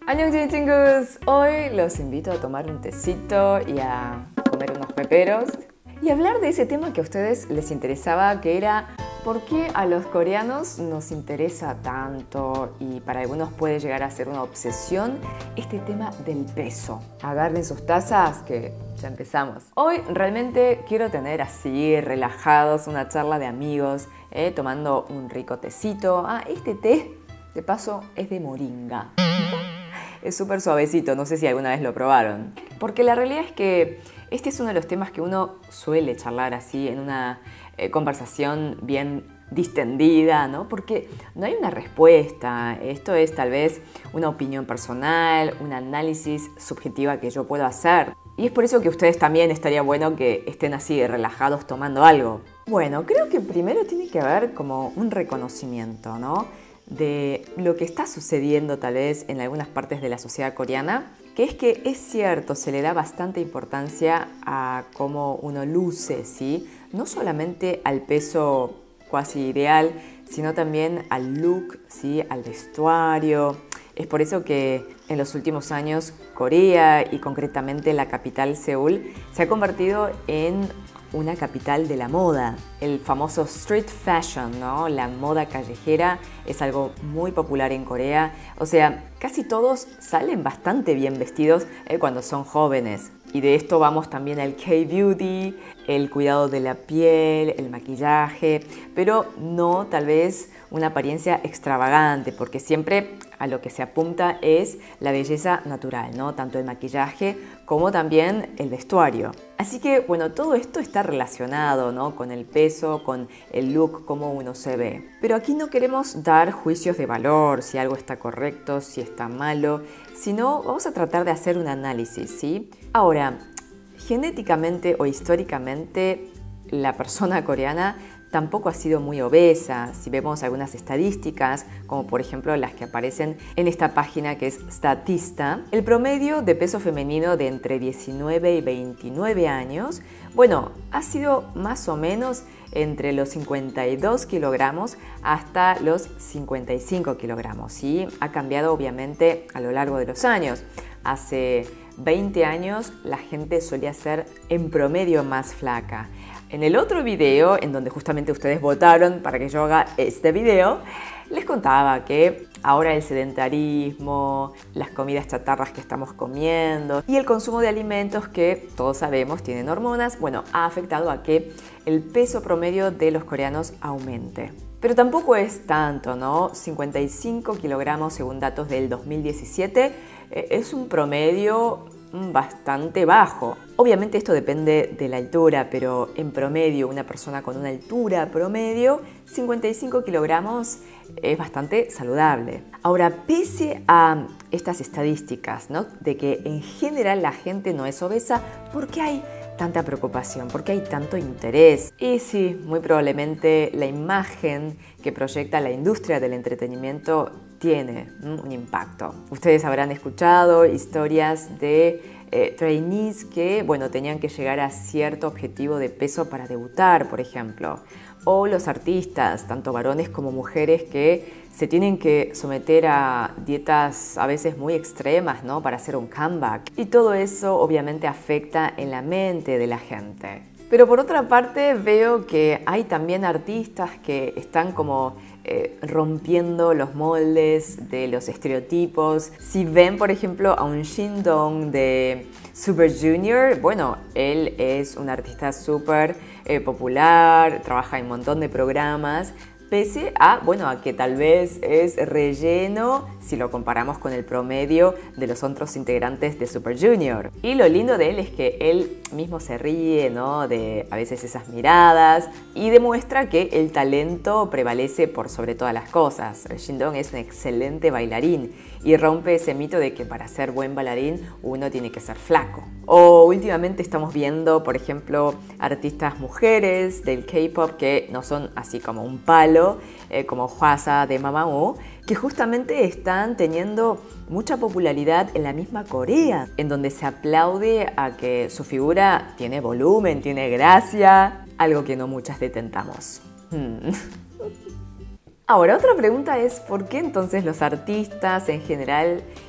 Annyeonghaseyo 친구s, hoy los invito a tomar un tecito y a comer unos peperos y hablar de ese tema que a ustedes les interesaba, que era ¿por qué a los coreanos nos interesa tanto y para algunos puede llegar a ser una obsesión este tema del peso? Agarren sus tazas que ya empezamos. Hoy realmente quiero tener así relajados una charla de amigos, tomando un rico tecito. Este té de paso es de moringa. Es súper suavecito, no sé si alguna vez lo probaron. Porque la realidad es que este es uno de los temas que uno suele charlar así en una conversación bien distendida, ¿no? Porque no hay una respuesta. Esto es tal vez una opinión personal, un análisis subjetiva que yo puedo hacer. Y es por eso que ustedes también estaría bueno que estén así relajados tomando algo. Bueno, creo que primero tiene que haber como un reconocimiento, ¿no? De lo que está sucediendo tal vez en algunas partes de la sociedad coreana, que es que es cierto, se le da bastante importancia a cómo uno luce, ¿sí? No solamente al peso cuasi ideal, sino también al look, ¿sí? Al vestuario. Es por eso que en los últimos años Corea y concretamente la capital Seúl se ha convertido en una capital de la moda. El famoso street fashion, ¿no? La moda callejera es algo muy popular en Corea. O sea, casi todos salen bastante bien vestidos cuando son jóvenes. Y de esto vamos también al K-beauty, el cuidado de la piel, el maquillaje, pero no tal vez una apariencia extravagante, porque siempre a lo que se apunta es la belleza natural, ¿no? Tanto el maquillaje como también el vestuario. Así que, bueno, todo esto está relacionado, ¿no? Con el peso, con el look, cómo uno se ve. Pero aquí no queremos dar juicios de valor, si algo está correcto, si está malo, sino vamos a tratar de hacer un análisis, ¿sí? Ahora, genéticamente o históricamente, la persona coreana tampoco ha sido muy obesa. Si vemos algunas estadísticas, como por ejemplo las que aparecen en esta página que es Statista, el promedio de peso femenino de entre 19 y 29 años, bueno, ha sido más o menos entre los 52 kilogramos hasta los 55 kilogramos, ¿sí? Ha cambiado obviamente a lo largo de los años. Hace 20 años la gente solía ser en promedio más flaca. En el otro video, en donde justamente ustedes votaron para que yo haga este video, les contaba que ahora el sedentarismo, las comidas chatarras que estamos comiendo y el consumo de alimentos que todos sabemos tienen hormonas, bueno, ha afectado a que el peso promedio de los coreanos aumente. Pero tampoco es tanto, ¿no? 55 kilogramos según datos del 2017 es un promedio bastante bajo. Obviamente esto depende de la altura, pero en promedio una persona con una altura promedio, 55 kilogramos es bastante saludable. Ahora, pese a estas estadísticas, ¿no? De que en general la gente no es obesa, ¿por qué hay tanta preocupación? ¿Por qué hay tanto interés? Y sí, muy probablemente la imagen que proyecta la industria del entretenimiento tiene un impacto. Ustedes habrán escuchado historias de trainees que, bueno, tenían que llegar a cierto objetivo de peso para debutar, por ejemplo. O los artistas, tanto varones como mujeres, que se tienen que someter a dietas a veces muy extremas, ¿no? Para hacer un comeback. Y todo eso obviamente afecta en la mente de la gente. Pero por otra parte veo que hay también artistas que están como rompiendo los moldes de los estereotipos. Si ven, por ejemplo, a un Shin Dong de Super Junior, bueno, él es un artista súper popular, trabaja en un montón de programas, pese a, bueno, a que tal vez es relleno si lo comparamos con el promedio de los otros integrantes de Super Junior. Y lo lindo de él es que él mismo se ríe, ¿no? De a veces esas miradas y demuestra que el talento prevalece por sobre todas las cosas. Shin Dong es un excelente bailarín y rompe ese mito de que para ser buen bailarín uno tiene que ser flaco. O últimamente estamos viendo, por ejemplo, artistas mujeres del K-pop que no son así como un palo, como Hwasa de Mamamoo, que justamente están teniendo mucha popularidad en la misma Corea, en donde se aplaude a que su figura tiene volumen, tiene gracia, algo que no muchas detentamos. Ahora, otra pregunta es ¿por qué entonces los artistas en general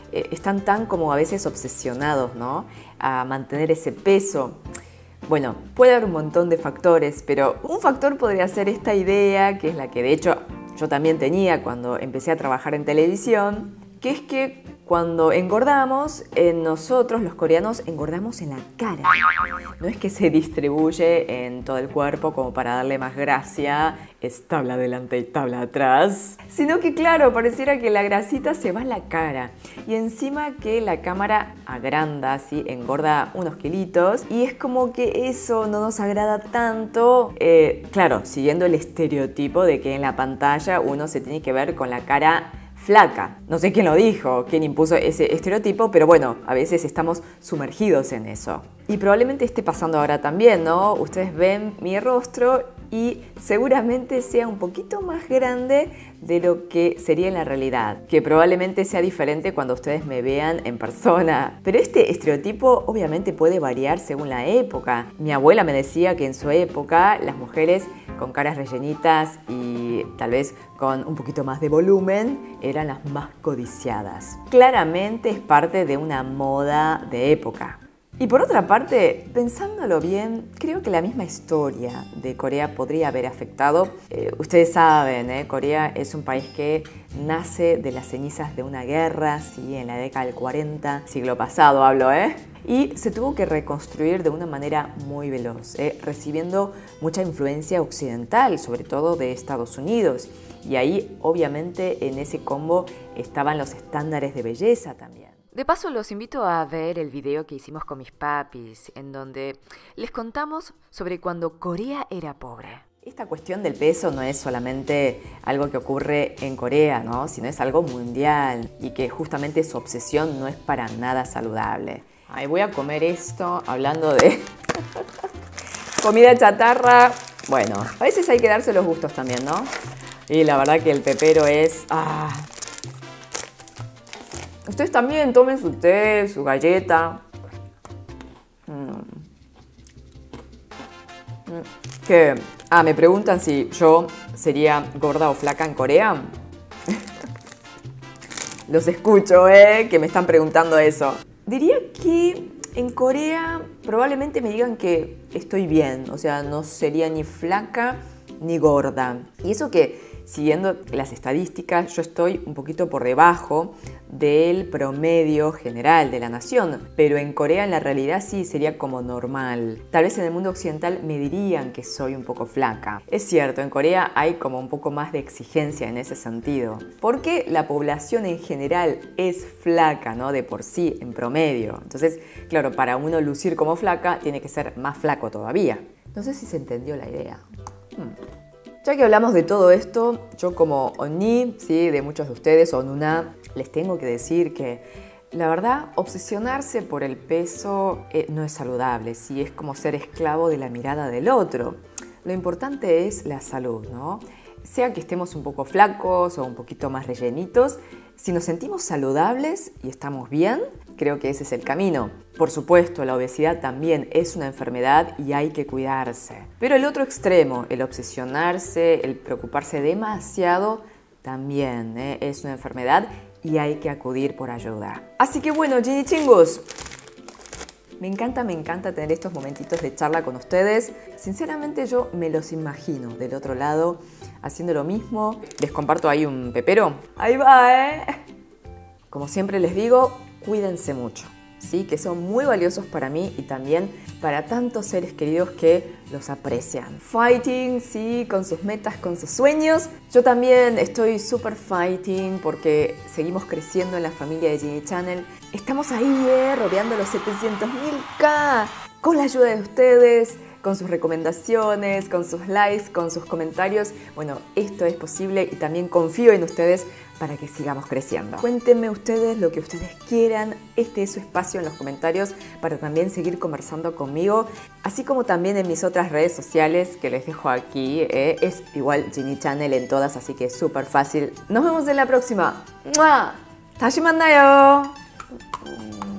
están tan como a veces obsesionados, ¿no? A mantener ese peso. Bueno, puede haber un montón de factores, pero un factor podría ser esta idea, que es la que de hecho yo también tenía cuando empecé a trabajar en televisión, que es que cuando engordamos, nosotros los coreanos engordamos en la cara. No es que se distribuye en todo el cuerpo como para darle más gracia, es tabla adelante y tabla atrás, sino que claro, pareciera que la grasita se va a la cara y encima que la cámara agranda, ¿sí? Engorda unos kilitos y es como que eso no nos agrada tanto, claro, siguiendo el estereotipo de que en la pantalla uno se tiene que ver con la cara flaca. No sé quién lo dijo, quién impuso ese estereotipo, pero bueno, a veces estamos sumergidos en eso. Y probablemente esté pasando ahora también, ¿no? Ustedes ven mi rostro y seguramente sea un poquito más grande de lo que sería en la realidad, que probablemente sea diferente cuando ustedes me vean en persona. Pero este estereotipo obviamente puede variar según la época. Mi abuela me decía que en su época las mujeres con caras rellenitas y tal vez con un poquito más de volumen eran las más codiciadas. Claramente es parte de una moda de época. Y por otra parte, pensándolo bien, creo que la misma historia de Corea podría haber afectado. Ustedes saben, Corea es un país que nace de las cenizas de una guerra, sí, en la década del 40, siglo pasado hablo, y se tuvo que reconstruir de una manera muy veloz, recibiendo mucha influencia occidental, sobre todo de Estados Unidos. Y ahí, obviamente, en ese combo estaban los estándares de belleza también. De paso, los invito a ver el video que hicimos con mis papis, en donde les contamos sobre cuando Corea era pobre. Esta cuestión del peso no es solamente algo que ocurre en Corea, ¿no? Sino es algo mundial y que justamente su obsesión no es para nada saludable. Ay, voy a comer esto hablando de comida chatarra. Bueno, a veces hay que darse los gustos también, ¿no? Y la verdad que el pepero es... Ustedes también tomen su té, su galleta. Me preguntan si yo sería gorda o flaca en Corea. Los escucho, que me están preguntando eso. Diría que en Corea probablemente me digan que estoy bien. O sea, no sería ni flaca ni gorda. Y eso que, siguiendo las estadísticas, yo estoy un poquito por debajo del promedio general de la nación, pero en Corea en la realidad sí sería como normal. Tal vez en el mundo occidental me dirían que soy un poco flaca. Es cierto, en Corea hay como un poco más de exigencia en ese sentido, porque la población en general es flaca, ¿no? De por sí, en promedio. Entonces, claro, para uno lucir como flaca, tiene que ser más flaco todavía. No sé si se entendió la idea. Ya que hablamos de todo esto, yo como Oni, ¿sí? De muchos de ustedes, o Nuna, les tengo que decir que la verdad, obsesionarse por el peso no es saludable, ¿sí? Es como ser esclavo de la mirada del otro. Lo importante es la salud, ¿no? Sea que estemos un poco flacos o un poquito más rellenitos, si nos sentimos saludables y estamos bien, creo que ese es el camino. Por supuesto, la obesidad también es una enfermedad y hay que cuidarse. Pero el otro extremo, el obsesionarse, el preocuparse demasiado, también es una enfermedad y hay que acudir por ayuda. Así que bueno, Gini Chingus, me encanta tener estos momentitos de charla con ustedes. Sinceramente yo me los imagino del otro lado haciendo lo mismo. Les comparto ahí un pepero. Ahí va, Como siempre les digo, cuídense mucho, ¿sí? Que son muy valiosos para mí y también para tantos seres queridos que los aprecian. Fighting, sí, con sus metas, con sus sueños. Yo también estoy súper fighting porque seguimos creciendo en la familia de Gini Channel. Estamos ahí, rodeando los 700.000K con la ayuda de ustedes, con sus recomendaciones, con sus likes, con sus comentarios. Bueno, esto es posible y también confío en ustedes para que sigamos creciendo. Cuéntenme ustedes lo que ustedes quieran. Este es su espacio en los comentarios para también seguir conversando conmigo, así como también en mis otras redes sociales que les dejo aquí. Es igual Gini Channel en todas, así que es súper fácil. Nos vemos en la próxima. ¡Mua! 다시 만나요.